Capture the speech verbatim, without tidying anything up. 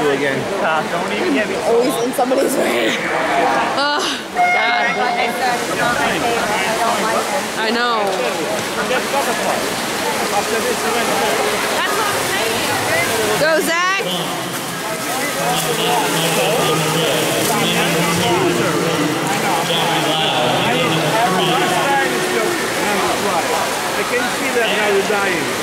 you again. Uh, don't even get me. Always in somebody's way. Oh, God. I know. Go, Zach! I can see that now you're dying.